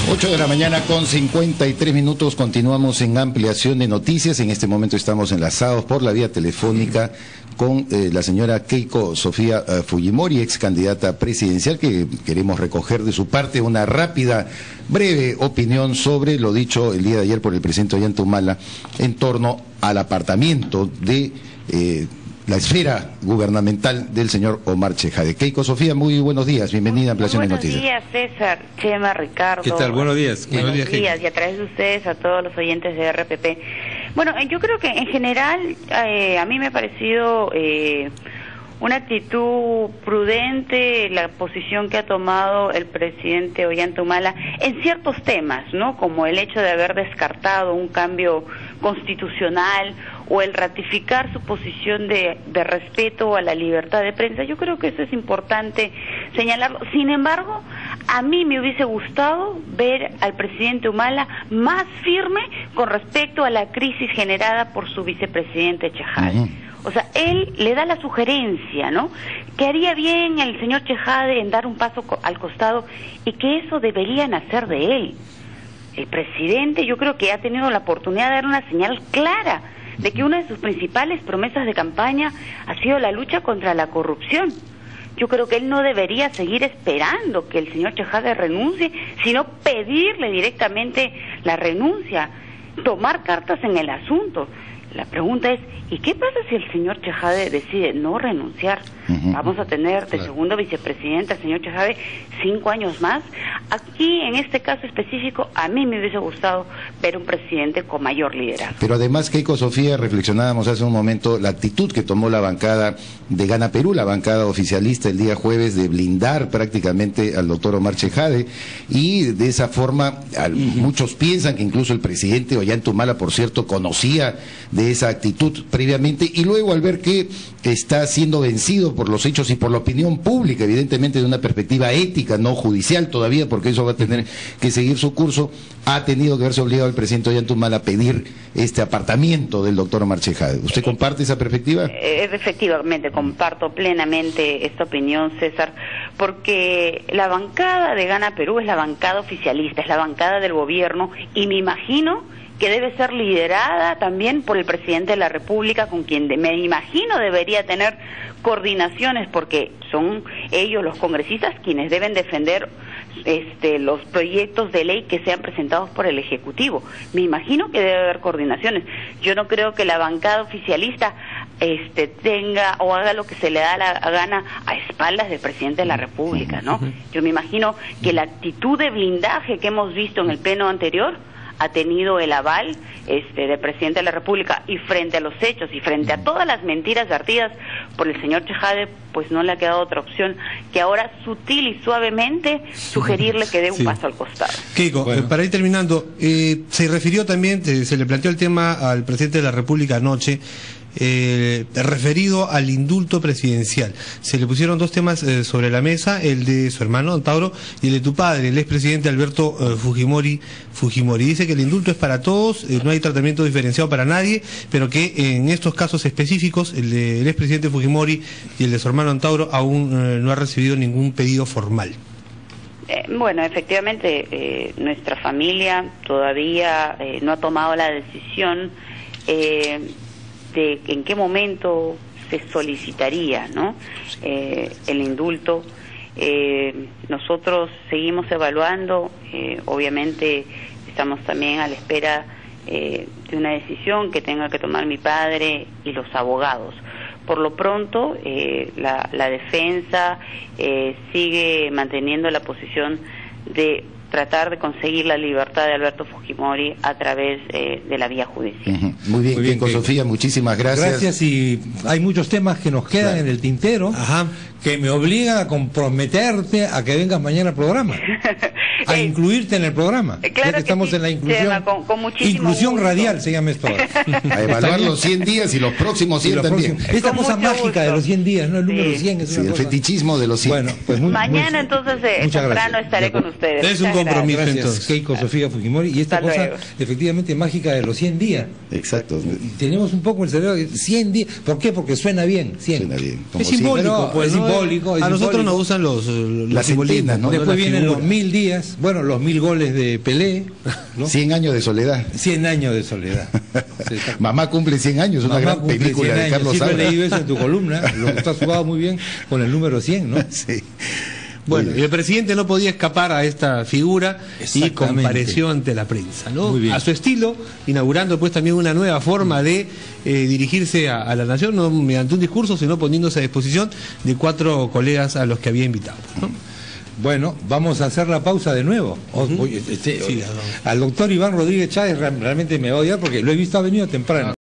8 de la mañana con 53 minutos, continuamos en ampliación de noticias. En este momento estamos enlazados por la vía telefónica con la señora Keiko Sofía Fujimori, ex candidata presidencial, que queremos recoger de su parte una rápida, breve opinión sobre lo dicho el día de ayer por el presidente Ollanta Humala en torno al apartamiento de la esfera gubernamental del señor Omar Chejade. Keiko Sofía, muy buenos días, bienvenida a Ampliación de Noticias. Buenos días, César, Chema, Ricardo. ¿Qué tal? Buenos días. Buenos días, y a través de ustedes a todos los oyentes de RPP. Bueno, yo creo que en general a mí me ha parecido una actitud prudente la posición que ha tomado el presidente Ollanta Humala en ciertos temas, ¿no? Como el hecho de haber descartado un cambio constitucional o el ratificar su posición de respeto a la libertad de prensa. Yo creo que eso es importante señalarlo. Sin embargo, a mí me hubiese gustado ver al presidente Humala más firme con respecto a la crisis generada por su vicepresidente Chejade. O sea, él le da la sugerencia, ¿no?, que haría bien el señor Chejade en dar un paso al costado y que eso debería nacer de él. El presidente, yo creo que ha tenido la oportunidad de dar una señal clara de que una de sus principales promesas de campaña ha sido la lucha contra la corrupción. Yo creo que él no debería seguir esperando que el señor Chejade renuncie, sino pedirle directamente la renuncia, tomar cartas en el asunto. La pregunta es, ¿y qué pasa si el señor Chejade decide no renunciar? Vamos a tener de segundo vicepresidente al señor Chejade 5 años más. Aquí, en este caso específico, a mí me hubiese gustado ver un presidente con mayor liderazgo. Pero además, Keiko Sofía, reflexionábamos hace un momento la actitud que tomó la bancada de Gana Perú, la bancada oficialista, el día jueves, de blindar prácticamente al doctor Omar Chejade, y de esa forma muchos piensan que incluso el presidente Ollanta Humala, por cierto, conocía de esa actitud previamente, y luego al ver que está siendo vencido por los hechos y por la opinión pública, evidentemente de una perspectiva ética, no judicial todavía, porque eso va a tener que seguir su curso, ha tenido que verse obligado el presidente Ollanta Humala a pedir este apartamiento del doctor Omar Chejade. ¿Usted comparte esa perspectiva? Efectivamente, comparto plenamente esta opinión, César, porque la bancada de Gana Perú es la bancada oficialista, es la bancada del gobierno, y me imagino que debe ser liderada también por el presidente de la República, con quien me imagino debería tener coordinaciones, porque son ellos, los congresistas, quienes deben defender los proyectos de ley que sean presentados por el Ejecutivo. Me imagino que debe haber coordinaciones. Yo no creo que la bancada oficialista tenga o haga lo que se le da la gana a espaldas del presidente de la República, ¿no? Yo me imagino que la actitud de blindaje que hemos visto en el pleno anterior ha tenido el aval del presidente de la República, y frente a los hechos y frente a todas las mentiras vertidas por el señor Chejade, pues no le ha quedado otra opción que ahora sutil y suavemente sugerirle que dé un paso al costado. Keiko, para ir terminando, se refirió también, se le planteó el tema al presidente de la República anoche, referido al indulto presidencial. Se le pusieron dos temas sobre la mesa, el de su hermano Don Tauro y el de tu padre, el expresidente Alberto Fujimori. Dice que el indulto es para todos, no hay tratamiento diferenciado para nadie, pero que en estos casos específicos, el del expresidente Fujimori y el de su hermano Don Tauro, aún no ha recibido ningún pedido formal. Bueno, efectivamente, nuestra familia todavía no ha tomado la decisión de en qué momento se solicitaría, ¿no?, el indulto. Nosotros seguimos evaluando, obviamente estamos también a la espera de una decisión que tenga que tomar mi padre y los abogados. Por lo pronto, la defensa sigue manteniendo la posición de tratar de conseguir la libertad de Alberto Fujimori a través de la vía judicial. Muy bien, Keiko Sofía, muchísimas gracias. Gracias, y hay muchos temas que nos quedan en el tintero, que me obligan a comprometerte a que vengas mañana al programa, a incluirte en el programa, claro, ya que estamos en la inclusión, con inclusión gusto. Radial se llama esto ahora. A evaluar los 100 días y los próximos 100 también. Esta cosa mágica de los 100 días, ¿no? El número 100 es el fetichismo de los 100. Bueno, pues mañana entonces temprano estaré con ustedes. Es un compromiso gracias, entonces. Keiko Sofía Fujimori. Y esta Hasta cosa luego. efectivamente mágica de los 100 días. Exacto. Y tenemos un poco el cerebro de 100 días. ¿Por qué? Porque suena bien. 100. Suena bien. Como Es simbólico, pero pues, es ¿no? simbólico, es a nosotros simbólico. nos gustan los Las simbolismos, centenas, ¿no? Después La vienen figura. los 1000 días, bueno, los 1000 goles de Pelé, ¿no? 100 años de soledad. 100 años de soledad. Sí, Mamá cumple 100 años, una Mamá gran cumple película 100 de años. Carlos Siempre he Saura. leído eso en tu columna, lo que tú has jugado muy bien con el número 100, ¿no? Sí. Bueno, Muy y el presidente no podía escapar a esta figura y Exactamente. compareció ante la prensa, ¿no? Muy bien. A su estilo, inaugurando pues también una nueva forma de dirigirse a la nación, no mediante un discurso, sino poniéndose a disposición de 4 colegas a los que había invitado, ¿no? Bueno, vamos a hacer la pausa de nuevo. Sí, Al doctor Iván Rodríguez Chávez realmente me va a odiar porque lo he visto, ha venido temprano.